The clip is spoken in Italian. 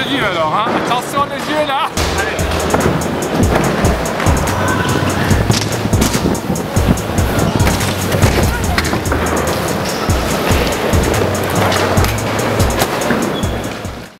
continue alors, hein. Attention les yeux là. Allez.